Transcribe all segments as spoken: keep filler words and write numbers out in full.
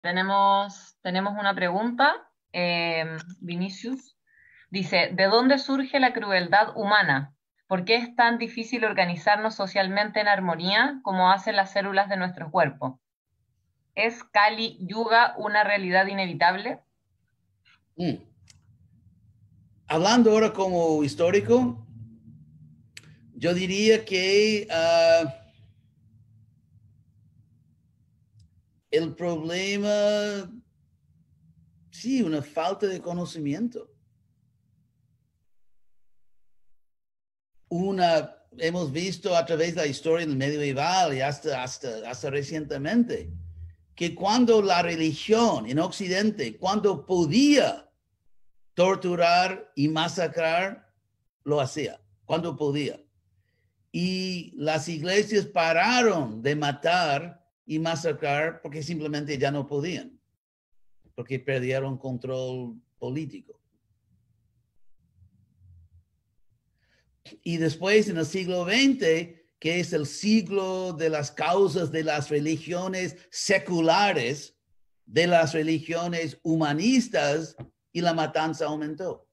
Tenemos, tenemos una pregunta. eh, Vinicius dice, ¿de dónde surge la crueldad humana? ¿Por qué es tan difícil organizarnos socialmente en armonía como hacen las células de nuestro cuerpo? ¿Es Kali Yuga una realidad inevitable? Mm. Hablando ahora como histórico, yo diría que uh, el problema, sí, una falta de conocimiento. Una, hemos visto a través de la historia del medieval y hasta, hasta, hasta recientemente, que cuando la religión en Occidente, cuando podía torturar y masacrar, lo hacía, cuando podía. Y las iglesias pararon de matar y masacrar porque simplemente ya no podían, porque perdieron control político. Y después, en el siglo veinte, que es el siglo de las causas de las religiones seculares, de las religiones humanistas, y la matanza aumentó.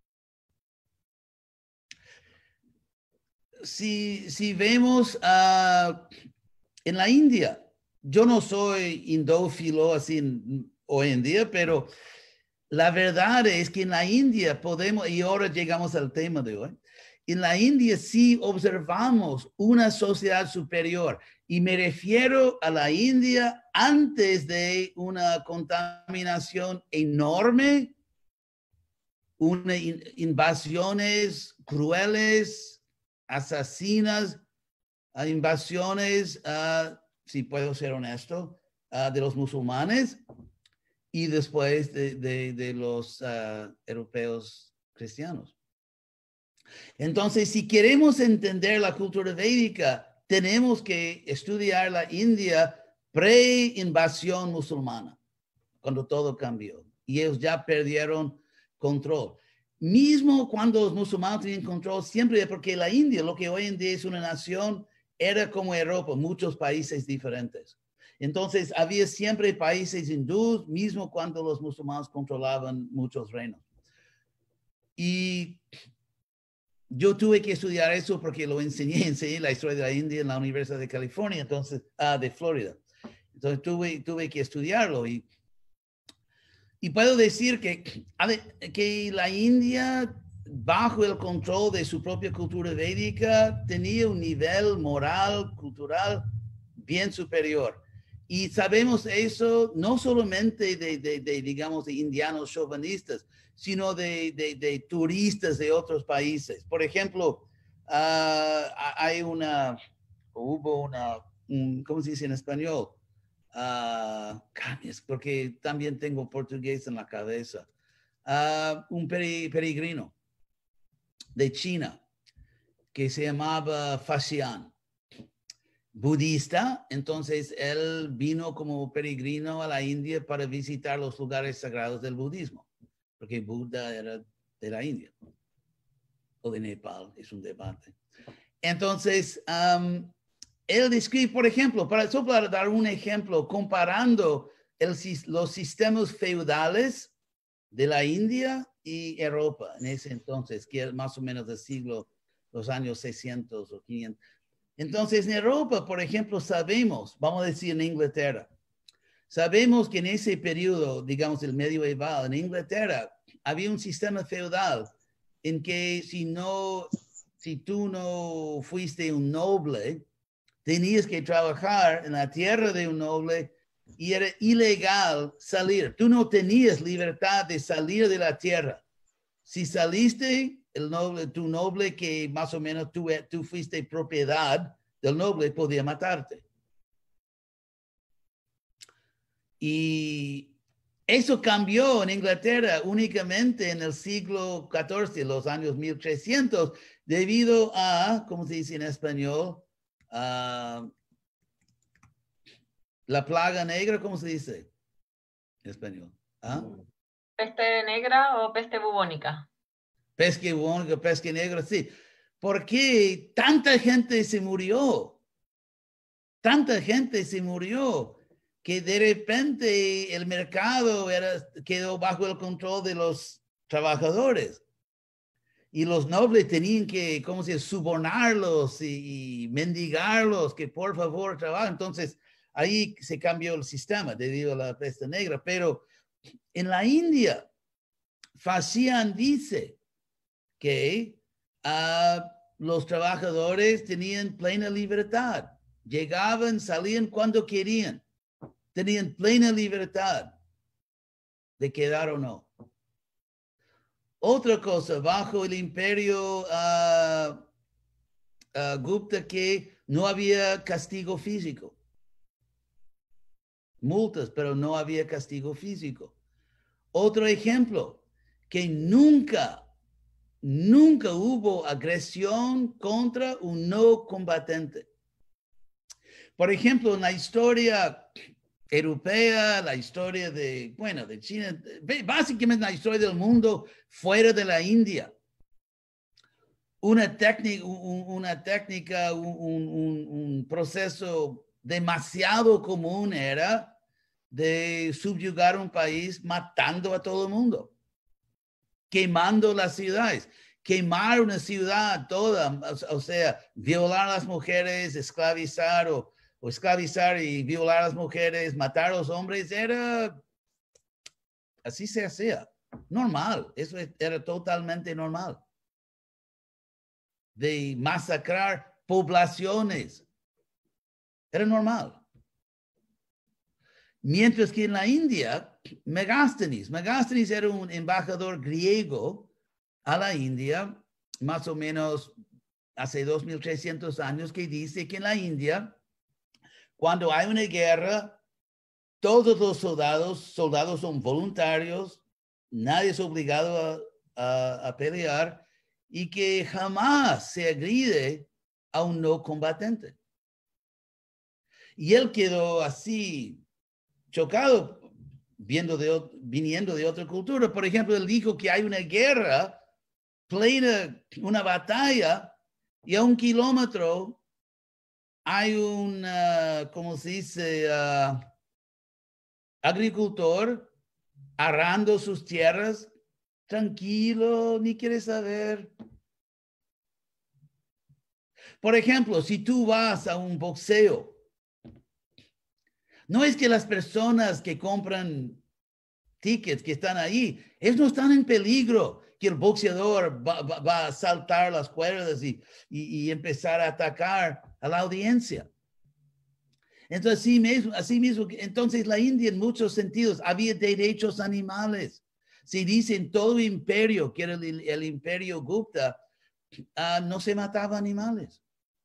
Si, si vemos uh, en la India, yo no soy indófilo así en, hoy en día, pero la verdad es que en la India podemos, y ahora llegamos al tema de hoy, en la India sí observamos una sociedad superior, y me refiero a la India antes de una contaminación enorme, unas invasiones crueles, asesinas, invasiones, uh, si puedo ser honesto, uh, de los musulmanes, y después de, de, de los uh, europeos cristianos. Entonces, si queremos entender la cultura védica, tenemos que estudiar la India pre-invasión musulmana, cuando todo cambió, y ellos ya perdieron control. Mismo cuando los musulmanes tenían control, siempre porque la India, lo que hoy en día es una nación, era como Europa, muchos países diferentes. Entonces, había siempre países hindúes, mismo cuando los musulmanes controlaban muchos reinos. Y yo tuve que estudiar eso porque lo enseñé, enseñé la historia de la India en la Universidad de California, entonces, ah, de Florida. Entonces, tuve, tuve que estudiarlo. Y, y puedo decir que, que la India, bajo el control de su propia cultura védica, tenía un nivel moral, cultural, bien superior. Y sabemos eso no solamente de, de, de digamos, de indianos chauvinistas, sino de, de, de turistas de otros países. Por ejemplo, uh, hay una, hubo una, un, ¿cómo se dice en español? Uh, porque también tengo portugués en la cabeza. Uh, un peri, peregrino de China que se llamaba Faxian, budista. Entonces él vino como peregrino a la India para visitar los lugares sagrados del budismo, porque Buda era de la India o de Nepal, es un debate. Entonces, um, él describe, por ejemplo, para, solo para dar un ejemplo, comparando el, los sistemas feudales de la India y Europa en ese entonces, que es más o menos del siglo, los años seiscientos o quinientos. Entonces, en Europa, por ejemplo, sabemos, vamos a decir en Inglaterra, sabemos que en ese periodo, digamos, el medieval, en Inglaterra, había un sistema feudal en que si no, si tú no fuiste un noble, tenías que trabajar en la tierra de un noble y era ilegal salir. Tú no tenías libertad de salir de la tierra. Si saliste, el noble, tu noble, que más o menos tú, tú fuiste propiedad del noble, podía matarte. Y eso cambió en Inglaterra únicamente en el siglo catorce, los años mil trescientos, debido a, ¿cómo se dice en español? Uh, la plaga negra, ¿cómo se dice en español? ¿Ah? ¿Peste negra o peste bubónica? Peste bubónica, peste negra, sí. ¿Por qué tanta gente se murió? Tanta gente se murió que de repente el mercado era, quedó bajo el control de los trabajadores. Y los nobles tenían que, ¿cómo se dice?, subornarlos y, y mendigarlos que por favor trabajen. Entonces, ahí se cambió el sistema debido a la peste negra. Pero en la India, Fashion dice que uh, los trabajadores tenían plena libertad. Llegaban, salían cuando querían. Tenían plena libertad de quedar o no. Otra cosa, bajo el imperio uh, uh, Gupta, que no había castigo físico. Multas, pero no había castigo físico. Otro ejemplo, que nunca, nunca hubo agresión contra un no combatiente. Por ejemplo, en la historia europea, la historia de, bueno, de China, básicamente la historia del mundo fuera de la India. Una técnica, una técnica, un, un, un proceso demasiado común era de subyugar un país matando a todo el mundo, quemando las ciudades, quemar una ciudad toda, o sea, violar a las mujeres, esclavizar o o esclavizar y violar a las mujeres, matar a los hombres, era, así se hacía, normal, eso era totalmente normal. De masacrar poblaciones, era normal. Mientras que en la India, Megasthenes, Megasthenes era un embajador griego a la India, más o menos hace dos mil trescientos años, que dice que en la India, cuando hay una guerra, todos los soldados, soldados son voluntarios, nadie es obligado a, a, a pelear y que jamás se agrede a un no combatiente. Y él quedó así chocado viendo de, viniendo de otra cultura. Por ejemplo, él dijo que hay una guerra, plena, una batalla, y a un kilómetro hay un, uh, ¿cómo se dice? Uh, agricultor arando sus tierras, tranquilo, ni quiere saber. Por ejemplo, si tú vas a un boxeo, no es que las personas que compran tickets, que están ahí, ellos no están en peligro, que el boxeador va, va, va a saltar las cuerdas y, y, y empezar a atacar a la audiencia. Entonces, así mismo, así mismo, entonces la India en muchos sentidos había derechos animales. Se dice en todo imperio, que era el, el imperio Gupta, uh, no se mataba animales.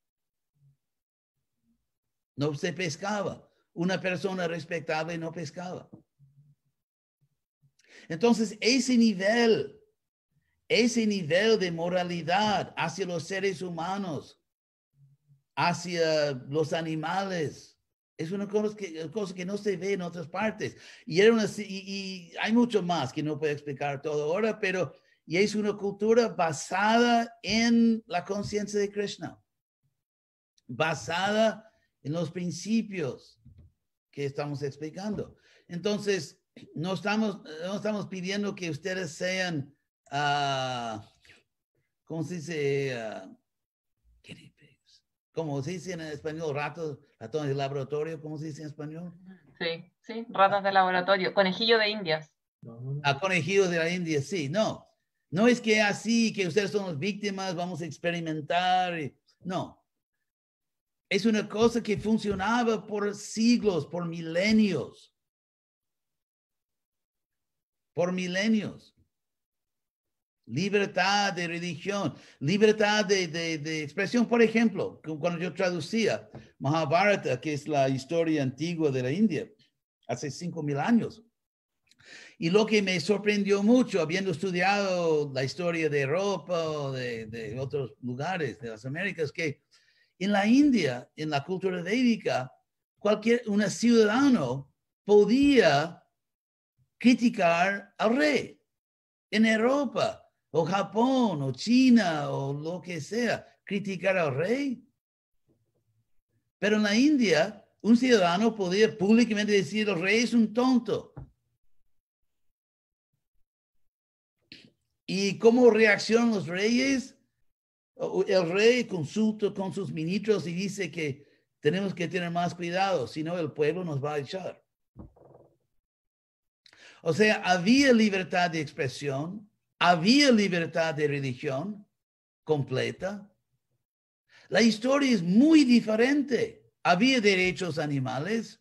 No se pescaba. Una persona respetable no pescaba. Entonces, ese nivel, ese nivel de moralidad hacia los seres humanos, hacia los animales, es una cosa que, cosa que no se ve en otras partes. Y, era una, y, y hay mucho más que no puedo explicar todo ahora, pero y es una cultura basada en la conciencia de Krishna, basada en los principios que estamos explicando. Entonces, no estamos, no estamos pidiendo que ustedes sean, uh, ¿cómo se dice? Uh, ¿Cómo se dice en español? Ratos, ratones de laboratorio, ¿cómo se dice en español? Sí, sí, ratas de laboratorio, conejillo de indias. A conejillos de la India, sí, no. No es que así, que ustedes son las víctimas, vamos a experimentar, no. Es una cosa que funcionaba por siglos, por milenios. Por milenios. Libertad de religión, libertad de, de, de expresión. Por ejemplo, cuando yo traducía Mahabharata, que es la historia antigua de la India, hace cinco mil años. Y lo que me sorprendió mucho, habiendo estudiado la historia de Europa o de, de otros lugares de las Américas, que en la India, en la cultura védica, cualquier un ciudadano podía criticar al rey. En Europa, o Japón, o China, o lo que sea, criticar al rey. Pero en la India, un ciudadano podía públicamente decir, el rey es un tonto. ¿Y cómo reaccionan los reyes? El rey consulta con sus ministros y dice que tenemos que tener más cuidado, si no el pueblo nos va a echar. O sea, había libertad de expresión, había libertad de religión completa. La historia es muy diferente. Había derechos animales,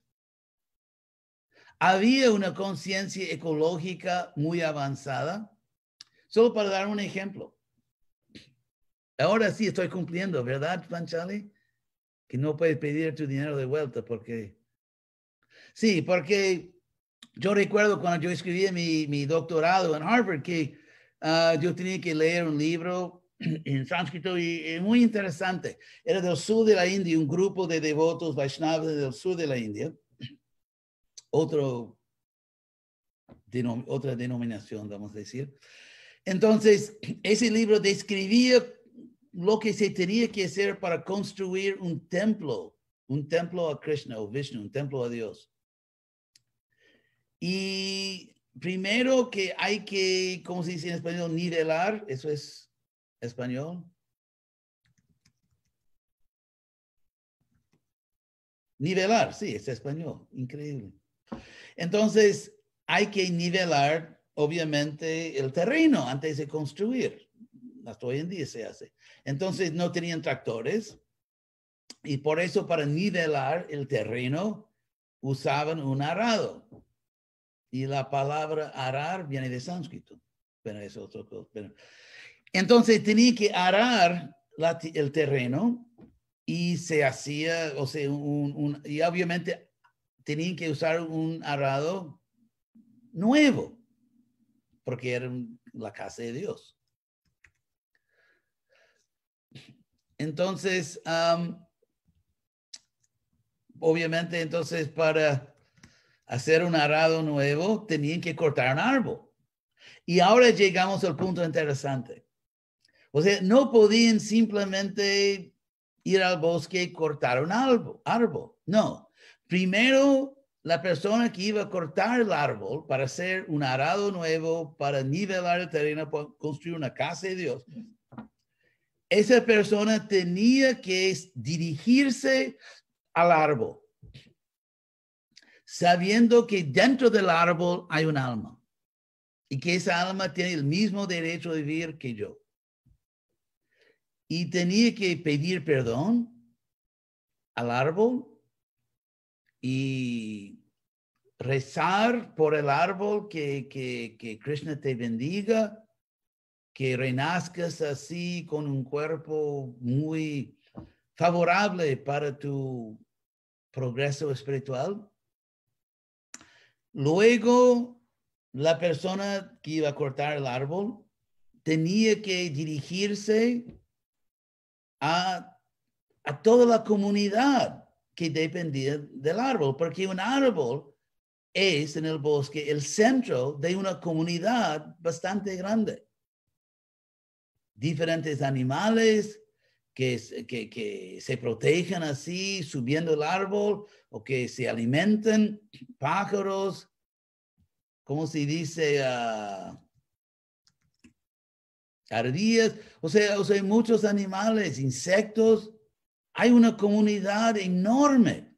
había una conciencia ecológica muy avanzada. Solo para dar un ejemplo. Ahora sí estoy cumpliendo, ¿verdad, Panchali? Que no puedes pedir tu dinero de vuelta porque... Sí, porque yo recuerdo cuando yo escribí mi, mi doctorado en Harvard que uh, yo tenía que leer un libro en sánscrito y, y muy interesante. Era del sur de la India, un grupo de devotos Vaishnavas del sur de la India. Otro, denom, otra denominación, vamos a decir. Entonces, ese libro describía lo que se tenía que hacer para construir un templo, un templo a Krishna o Vishnu, un templo a Dios. Y primero que hay que, ¿cómo se dice en español? Nivelar, eso es español. Nivelar, sí, es español, increíble. Entonces, hay que nivelar, obviamente, el terreno antes de construir. Hasta hoy en día se hace. Entonces, no tenían tractores y por eso para nivelar el terreno usaban un arado. Y la palabra arar viene de sánscrito. Pero es otro cosa. Pero... Entonces, tenía que arar la, el terreno y se hacía, o sea, un, un, y obviamente tenían que usar un arado nuevo, porque era la casa de Dios. Entonces, um, obviamente, entonces para hacer un arado nuevo, tenían que cortar un árbol. Y ahora llegamos al punto interesante. O sea, no podían simplemente ir al bosque y cortar un árbol. árbol. No. Primero, la persona que iba a cortar el árbol para hacer un arado nuevo, para nivelar el terreno, para construir una casa de Dios, esa persona tenía que dirigirse al árbol, sabiendo que dentro del árbol hay un alma y que esa alma tiene el mismo derecho de vivir que yo. Y tenía que pedir perdón al árbol y rezar por el árbol que, que, que Krishna te bendiga, que renazcas así con un cuerpo muy favorable para tu progreso espiritual. Luego, la persona que iba a cortar el árbol tenía que dirigirse a, a toda la comunidad que dependía del árbol, porque un árbol es en el bosque el centro de una comunidad bastante grande. Diferentes animales que, que, que se protegen así, subiendo el árbol, o que se alimentan, pájaros, ¿cómo se dice? Uh, ardillas, o sea, o sea, muchos animales, insectos. Hay una comunidad enorme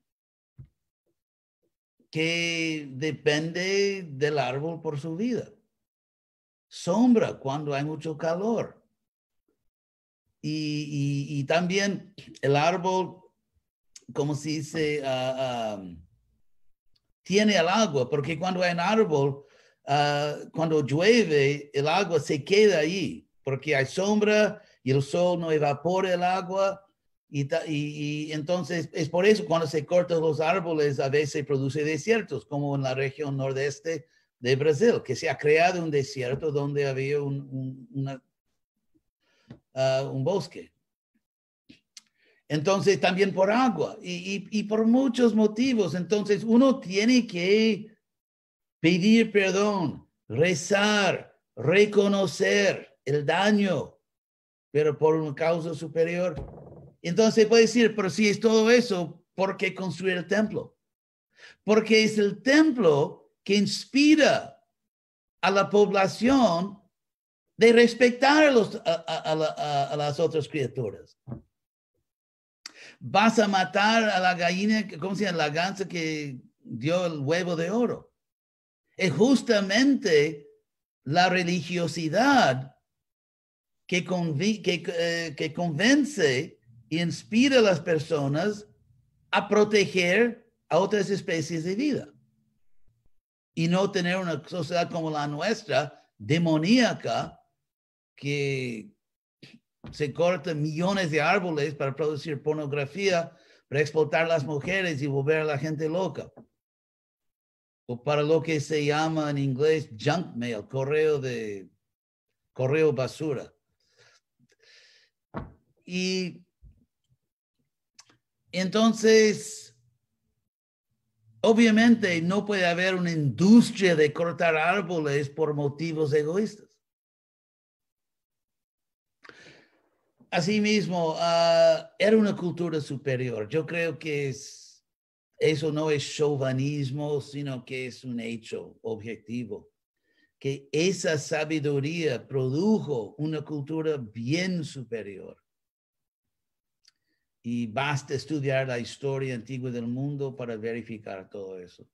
que depende del árbol por su vida. Sombra cuando hay mucho calor. Y, y, y también el árbol, como se dice, uh, um, tiene el agua, porque cuando hay un árbol, uh, cuando llueve, el agua se queda ahí, porque hay sombra y el sol no evapora el agua. Y, y, y entonces es por eso cuando se cortan los árboles a veces se produce desiertos, como en la región nordeste de Brasil, que se ha creado un desierto donde había un, un, una, uh, un bosque. Entonces también por agua y, y, y por muchos motivos. Entonces uno tiene que pedir perdón, rezar, reconocer el daño, pero por una causa superior. Entonces puede decir, pero si es todo eso, por qué construir el templo. Porque es el templo que inspira a la población de respetar a, los, a, a, a, a las otras criaturas. Vas a matar a la gallina, ¿cómo se llama? La gansa que dio el huevo de oro. Es justamente la religiosidad que, convi que, eh, que convence e inspira a las personas a proteger a otras especies de vida. Y no tener una sociedad como la nuestra, demoníaca, que se cortan millones de árboles para producir pornografía, para explotar a las mujeres y volver a la gente loca. O para lo que se llama en inglés junk mail, correo de correo basura. Y entonces, obviamente no puede haber una industria de cortar árboles por motivos egoístas. Asimismo, uh, era una cultura superior. Yo creo que es, eso no es chauvinismo, sino que es un hecho objetivo. Que esa sabiduría produjo una cultura bien superior. Y basta estudiar la historia antigua del mundo para verificar todo eso.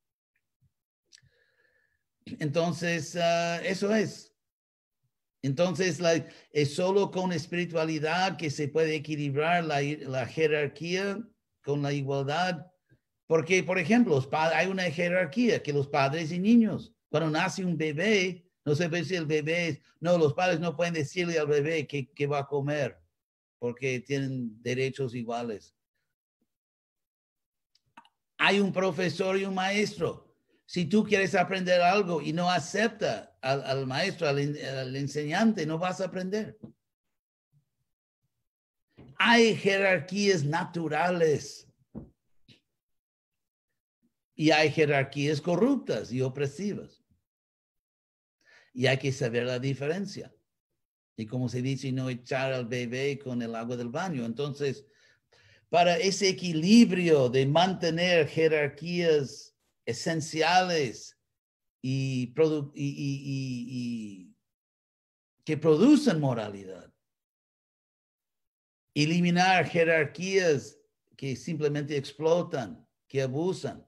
Entonces, uh, eso es. Entonces, la, es solo con espiritualidad que se puede equilibrar la, la jerarquía con la igualdad. Porque, por ejemplo, los hay una jerarquía que los padres y niños, cuando nace un bebé, no se ve si el bebé es, no, los padres no pueden decirle al bebé qué, qué va a comer, porque tienen derechos iguales. Hay un profesor y un maestro. Si tú quieres aprender algo y no acepta al, al maestro, al, al enseñante, no vas a aprender. Hay jerarquías naturales y hay jerarquías corruptas y opresivas. Y hay que saber la diferencia. Y como se dice, no echar al bebé con el agua del baño. Entonces, para ese equilibrio de mantener jerarquías esenciales y, produ y, y, y, y que producen moralidad. Eliminar jerarquías que simplemente explotan, que abusan.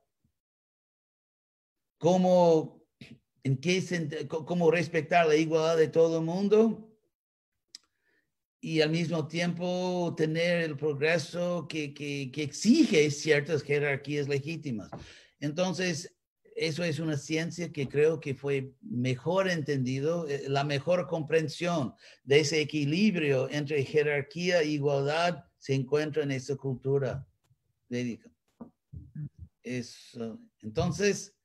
¿Cómo, en qué, cómo respetar la igualdad de todo el mundo? Y al mismo tiempo tener el progreso que, que, que exige ciertas jerarquías legítimas. Entonces, eso es una ciencia que creo que fue mejor entendido, la mejor comprensión de ese equilibrio entre jerarquía e igualdad se encuentra en esa cultura védica. Es, uh, entonces,